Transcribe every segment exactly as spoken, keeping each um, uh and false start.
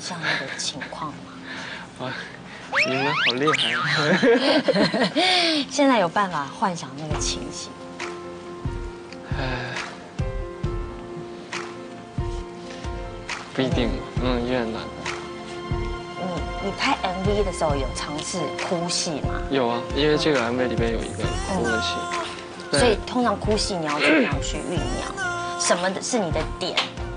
象那个情况吗？ 哇，你们好厉害啊！ 现在有办法幻想那个情形？ 哎，不一定，嗯，有点难。 你你拍 M V 的时候有尝试哭戏吗？ 有啊，因为这个 M V 里边有一个哭的戏， 嗯、所以通常哭戏你要怎么样去酝酿？什么是你的点？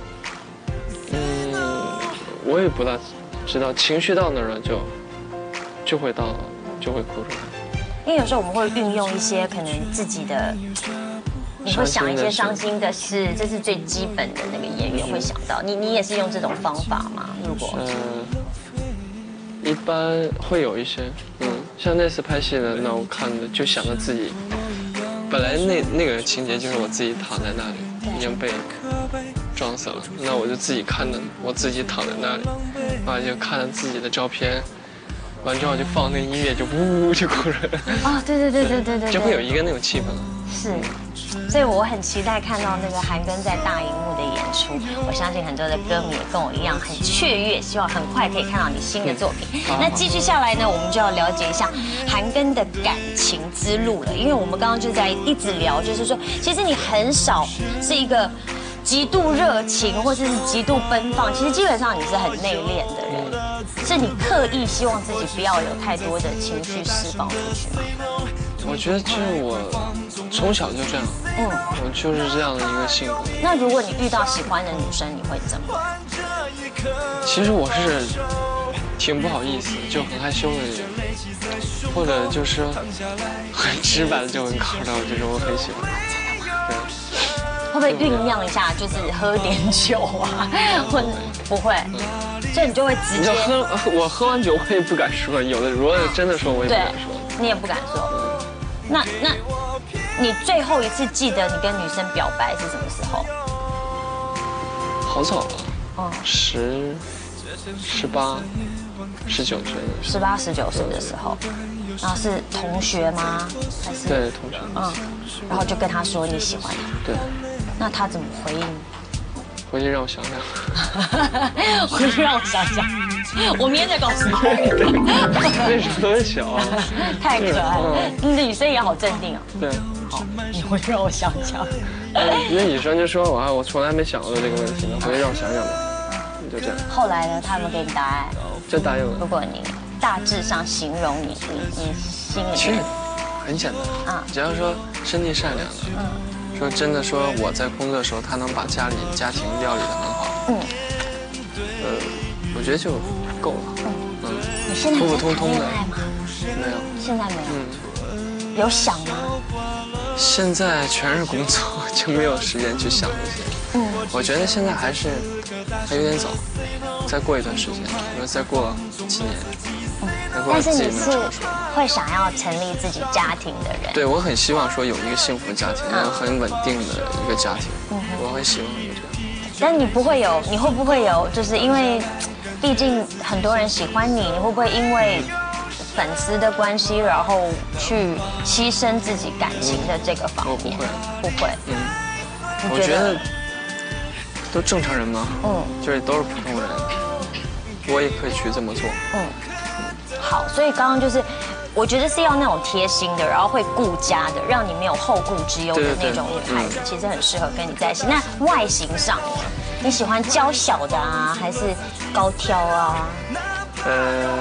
嗯，我也不大知道，情绪到那儿了就就会到，就会哭出来。 因为有时候我们会运用一些可能自己的。你会想一些伤心的事，这是最基本的那个演员会想到。你你也是用这种方法吗？如果呃， 一般会有一些，嗯，像那次拍戏的，那我看的就想着自己，本来那那个情节就是我自己躺在那里，已经被撞死了，那我就自己看着我自己躺在那里，啊，就看着自己的照片，完之后就放那音乐，就呜呜就哭了。 啊，对对对对对对， 就会有一个那种气氛。 是。所以我很期待看到那个韩庚在大荧幕的演出，我相信很多的歌迷也跟我一样很雀跃，希望很快可以看到你新的作品。那继续下来呢，我们就要了解一下韩庚的感情之路了，因为我们刚刚就在一直聊，就是说，其实你很少是一个极度热情或者是极度奔放，其实基本上你是很内敛的人，是你刻意希望自己不要有太多的情绪释放出去吗？ 我觉得就是我从小就这样，嗯，我就是这样的一个性格。 那如果你遇到喜欢的女生，你会怎么？ 其实我是挺不好意思，就很害羞的人，或者就是说很直白的就很考到，就是我很喜欢。 真的吗？ 对。 会不会酝酿一下，就是喝点酒啊？或者不会，所以你就会直接。 你喝，我喝完酒我也不敢说，有的如果真的说，我也不敢说。 你也不敢说。那那，你最后一次记得你跟女生表白是什么时候？ 好早了，哦，十、十八、十九岁的时候。 十八、十九岁的时候，然后是同学吗？还是？ 对，同学。 嗯，然后就跟他说你喜欢他。 对。 那他怎么回应？ 回去让我想想。 回去让我想想。我明天再告诉你。 那时候很小， 太可爱了。女生也好镇定啊。 对。 好，你回去让我想想。 那女生就说：“我啊，我从来没想过这个问题呢，回去让我想想吧。”就这样。 后来呢？他们给你答案？ 就答应了。 如果你大致上形容你，你你心里其实很简单啊，只要说心地善良的，嗯，说真的，说我在工作的时候，他能把家里家庭料理得很好，嗯，呃，我觉得就够了。嗯嗯， 你现在普普通通的， 没有，现在没有，嗯，有想吗？ 现在全是工作，就没有时间去想这些。嗯，我觉得现在还是还有点早，再过一段时间，因为再过几年， 嗯，但是你是会想要成立自己家庭的人。 对，我很希望说有一个幸福的家庭，然后很稳定的一个家庭，嗯，我很希望有这样。 但你不会有，你会不会有？就是因为，毕竟很多人喜欢你，你会不会因为粉丝的关系，然后去牺牲自己感情的这个方面？ 我不会， 不会。嗯， 我觉得都正常人嘛，嗯，就是都是普通人，我也可以去这么做。嗯， 好，所以刚刚就是。我觉得是要那种贴心的，然后会顾家的，让你没有后顾之忧的那种女孩子，其实很适合跟你在一起。那外形上，你喜欢娇小的啊，还是高挑啊？呃，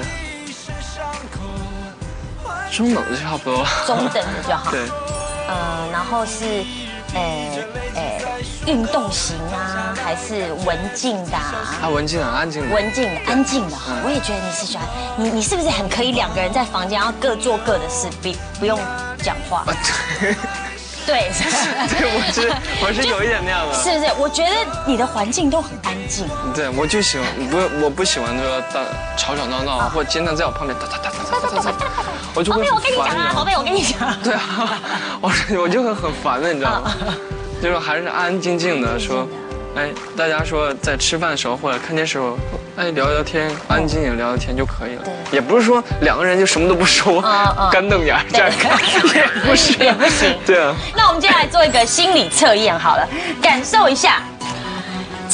中等的差不多。 中等的就好。 对。 呃，然后是，呃呃，运动型啊，还是文静的啊？ 啊，文静的，安静的。 文静的，安静的。我也觉得你是喜欢你，你是不是很可以两个人在房间，然后各做各的事，不不用讲话？啊，对。对， 对，我是我是有一点那样的。 是不是？我觉得你的环境都很安静。 对，我就喜欢不，我不喜欢说大吵吵闹闹，或者经常在我旁边哒哒哒哒哒哒哒，我就会很烦。宝贝，我跟你讲啊，宝贝，我跟你讲。对啊，我我就会很烦的，你知道吗？就是还是安安静静的说，哎，大家说在吃饭的时候或者看电视时候，哎聊聊天，安安静静聊聊天就可以了。也不是说两个人就什么都不说，干瞪眼这样看，也不是， 也不行。 对啊。 那我们接下来做一个心理测验好了，感受一下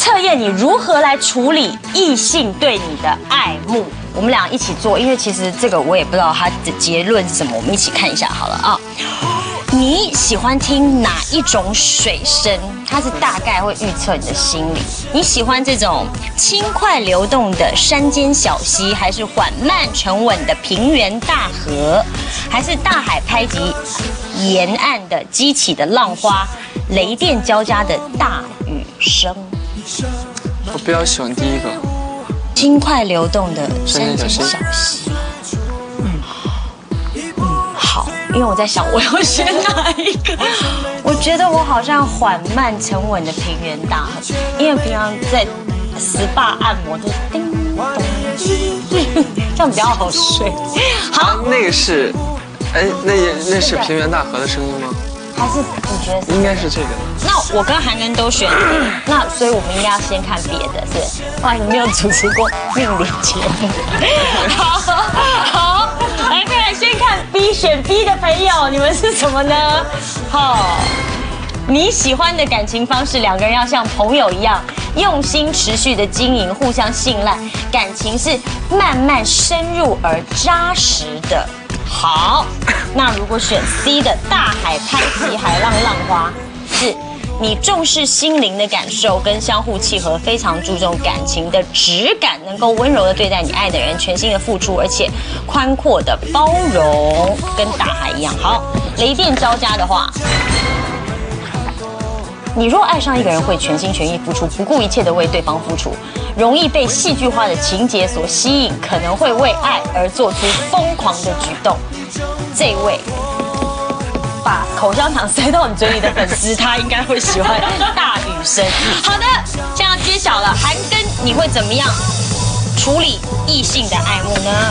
测验你如何来处理异性对你的爱慕。我们俩一起做，因为其实这个我也不知道它的结论是什么，我们一起看一下好了啊。你喜欢听哪一种水声？它是大概会预测你的心理。你喜欢这种轻快流动的山间小溪，还是缓慢沉稳的平原大河，还是大海拍击沿岸的激起的浪花，雷电交加的大雨声？ 我比较喜欢第一个， 轻快流动的山间小溪。嗯嗯，好，因为我在想我要选哪一个。我觉得我好像缓慢沉稳的平原大河，因为平常在S P A按摩都叮咚，这样比较好睡。好， 那个是，哎，那也那是平原大河的声音吗？ 还是你觉得是？ 应该是这个。 那我跟韩庚都选，那所以我们应该要先看别的，是？哇，你没有主持过命理节目。好，好，来，再来先看 B 选 B 的朋友，你们是什么呢？好，你喜欢的感情方式，两个人要像朋友一样，用心持续的经营，互相信赖，感情是慢慢深入而扎实的。好，那如果选 C 的大海拍击海浪浪花，是你重视心灵的感受跟相互契合，非常注重感情的质感，能够温柔的对待你爱的人，全心的付出，而且宽阔的包容，跟大海一样。好，雷电交加的话，你若爱上一个人，会全心全意付出，不顾一切的为对方付出，容易被戏剧化的情节所吸引，可能会为爱而做出疯狂的举动。这位把口香糖塞到你嘴里的粉丝，他应该会喜欢大雨声。好的，这样揭晓了，韩庚你会怎么样处理异性的爱慕呢？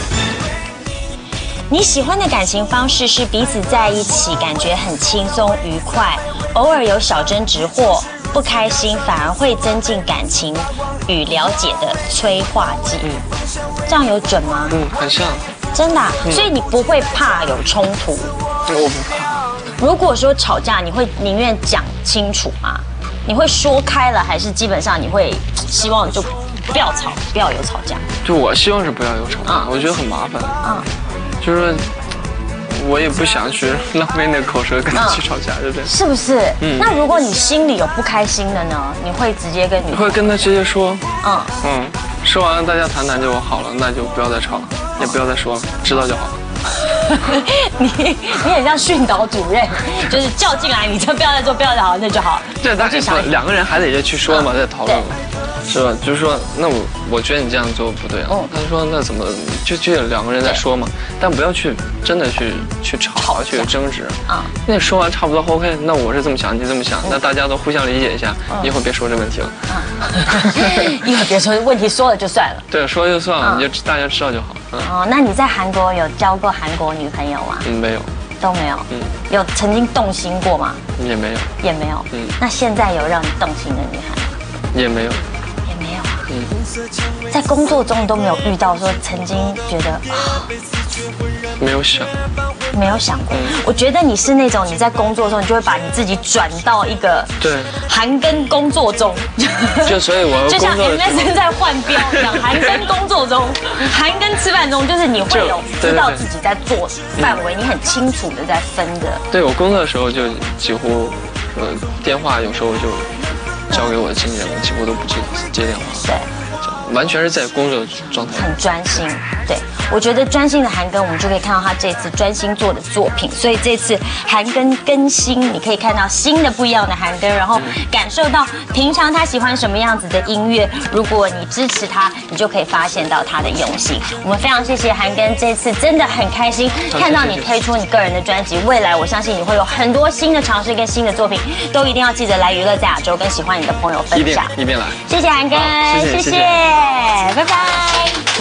你喜欢的感情方式是彼此在一起，感觉很轻松愉快，偶尔有小争执或不开心，反而会增进感情与了解的催化剂。嗯，这样有准吗？ 嗯，很像。 真的、啊嗯，所以你不会怕有冲突？ 我不怕。 如果说吵架，你会宁愿讲清楚吗？你会说开了，还是基本上你会希望就不要吵，不要有吵架？ 就我希望是不要有吵架，嗯、我觉得很麻烦。嗯，就是说我也不想去浪费那个口舌跟他去吵架，对不对？ 是不是？嗯。那如果你心里有不开心的呢？你会直接跟你会跟他直接说。嗯嗯， 说完了大家谈谈就好了，那就不要再吵了，也不要再说了，知道就好了。 你你很像训导主任，就是叫进来，你这不要再做，不要再好，那就好。 对，但是两个人还得去说嘛，再讨论。是吧？就是说，那我我觉得你这样做不对啊。嗯、他说那怎么就就两个人在说嘛，但不要去真的去去吵去争执啊。那说完差不多 OK， 那我是这么想，你这么想，那大家都互相理解一下，一会儿别说这问题了。 一会儿别说问题，说了就算了。 对，说了就算了，你就大家知道就好。 哦，那你在韩国有交过韩国女朋友吗？ 嗯，没有。 都没有。嗯。有曾经动心过吗？ 也没有。 也没有。嗯。那现在有让你动心的女孩吗？ 也没有。 没有啊，嗯，在工作中都没有遇到说曾经觉得啊， 没有想， 没有想过。嗯、我觉得你是那种你在工作中，你就会把你自己转到一个对韩庚工作中， 就所以我就像 M S N 在换标一样，韩庚工作中，韩庚吃饭中，就是你会有知道自己在做范围，你很清楚的在分的。 对我工作的时候就几乎，呃，电话有时候就。交给我的经纪人，我几乎都不接接电话，对，完全是在工作状态， 很专心。对，我觉得专心的韩庚，我们就可以看到他这次专心做的作品。所以这次韩庚更新，你可以看到新的不一样的韩庚，然后感受到平常他喜欢什么样子的音乐。如果你支持他，你就可以发现到他的用心。我们非常谢谢韩庚，这次真的很开心看到你推出你个人的专辑。未来我相信你会有很多新的尝试跟新的作品，都一定要记得来娱乐在亚洲跟喜欢你的朋友分享。 一定来， 谢谢韩庚，谢谢，拜拜。